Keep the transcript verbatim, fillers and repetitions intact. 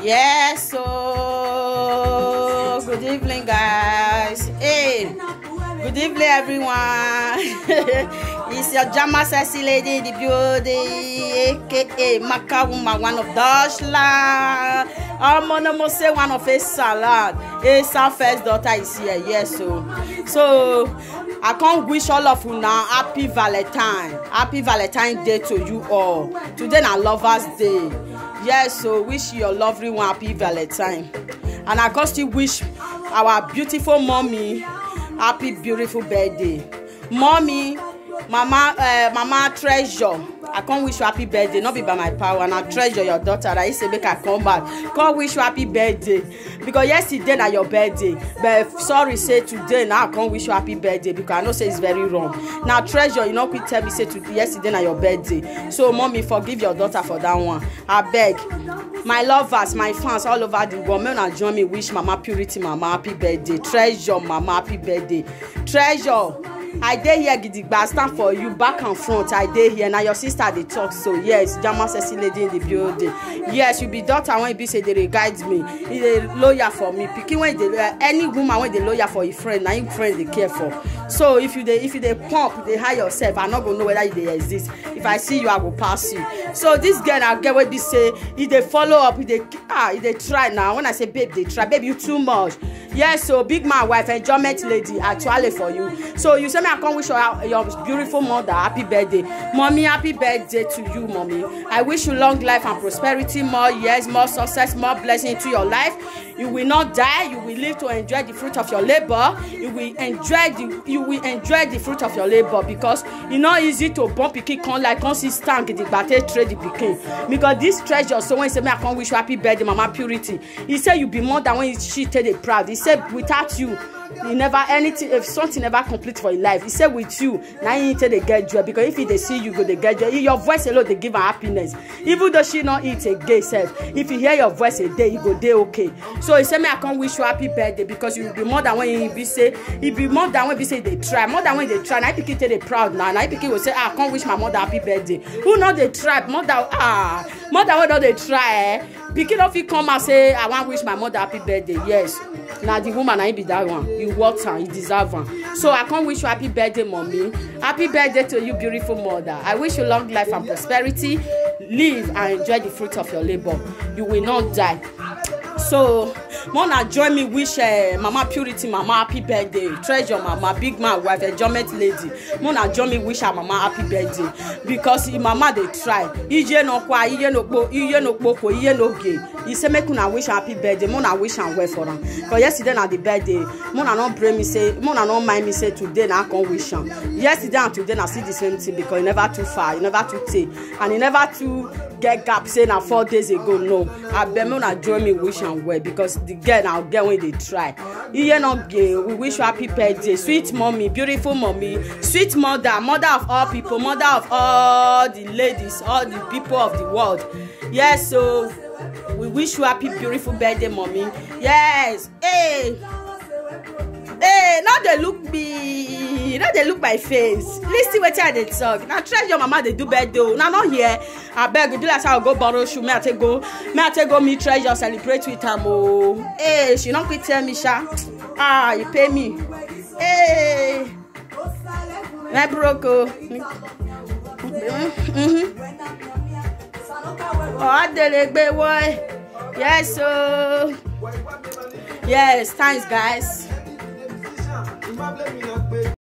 Yes, so good evening, guys. Hey, good evening, everyone. It's your Jama Sexy Lady in the building, aka Maka Woman, one of Deutschland. I'm gonna say one of his salad. His first daughter is here. Yes, so so I can't wish all of you now happy Valentine, happy Valentine Day to you all. Today na Lovers Day. Yes, so wish your lovely one happy Valentine, and I can still wish our beautiful mommy happy beautiful birthday, mommy, mama, uh, mama Treasure. I can't wish you happy birthday, not be by my power. And I treasure your daughter. I say make her come back. Can't wish you happy birthday because yesterday na your birthday. But sorry, say today now I can't wish you happy birthday because I know say it's very wrong. Now treasure, you know, quick tell me say to yesterday na your birthday. So mommy, forgive your daughter for that one. I beg. My lovers, my fans all over the world, men and join me wish Mama Purity Mama happy birthday. Treasure Mama happy birthday. Treasure. I dey here gidigba, stand for you back and front. I dey here now. Your sister dey talk, so yes, Jama Sexy Lady in the building. Yes, you be daughter when you be say they guide me. He dey lawyer for me. Picking when they uh, any woman when they lawyer for a friend, now your friend they care for. So if you dey if you dey pump, they hide yourself. I'm not gonna know whether they exist. If I see you, I will pass you. So this girl I get what they say. If they follow up, if they ah, if they try now. When I say babe, they try. Babe, you too much. Yes, so big man wife enjoyment lady actually for you. So you say me I can't wish your, your beautiful mother happy birthday. Mommy, happy birthday to you, mommy. I wish you long life and prosperity, more years, more success, more blessing into your life. You will not die. You will live to enjoy the fruit of your labor. You will enjoy the you will enjoy the fruit of your labor because it's not easy to bump pikin con like consistent the battle trade the pikin. Because this treasure, so when he say me I can't wish you happy birthday, Mama Purity, he said you be more than when she tell the proud. He said without you, he never anything if something never complete for your life. He said with you now you need to get joy because if he they see you go they get joy. Your voice alone they give her happiness. Even though she not eat a gay self, if you hear your voice a day, you go day okay. So he said me I can't wish you happy birthday because you will be more than when you be say you be more than when you say they try more than when they try. Now I pick they proud now. Now I pick will say ah, I can't wish my mother happy birthday. Who know they try more than ah more than what don't they try? Eh? Pikin of you come and say I want wish my mother happy birthday. Yes, now the woman I be that one. You want her, you deserve her. So I can't wish you happy birthday, mommy. Happy birthday to you, beautiful mother. I wish you long life and prosperity. Live and enjoy the fruit of your labor. You will not die. So, Mona join me wish uh, Mama Purity Mama happy birthday. Treasure Mama, big man wife, enjoyment lady. Mona join me wish her Mama happy birthday because if Mama they try. Ije no kwa, ije no bo, ije no boko, ije no gay. He say make una wish her happy birthday. Mona wish her well for her. Because yesterday na the birthday, Mona not pray me say, Mona not mind me say today na I can't wish her. Yesterday and today na see the same thing because he never too far, he never too take, and he never too get gap say na four days ago. No, I bet Mona join me wish her well because the girl now get when they try. You not gay. We wish you happy birthday, sweet mommy, beautiful mommy, sweet mother, mother of all people, mother of all the ladies, all the people of the world. Yes, so we wish you happy beautiful birthday, mommy. Yes, hey, hey, now they look me, now they look my face. Listen what I they talk. Now treasure mama they do birthday. Now not here. I beg you do like I'll go borrow shoe. May I take go? May I take go me treasure celebrate with her mo? Hey, she not quit tell me sha. Ah, you pay me. Hey, my broke. Mm-hmm. Oh, I did it, boy. Yes, so yes, thanks guys.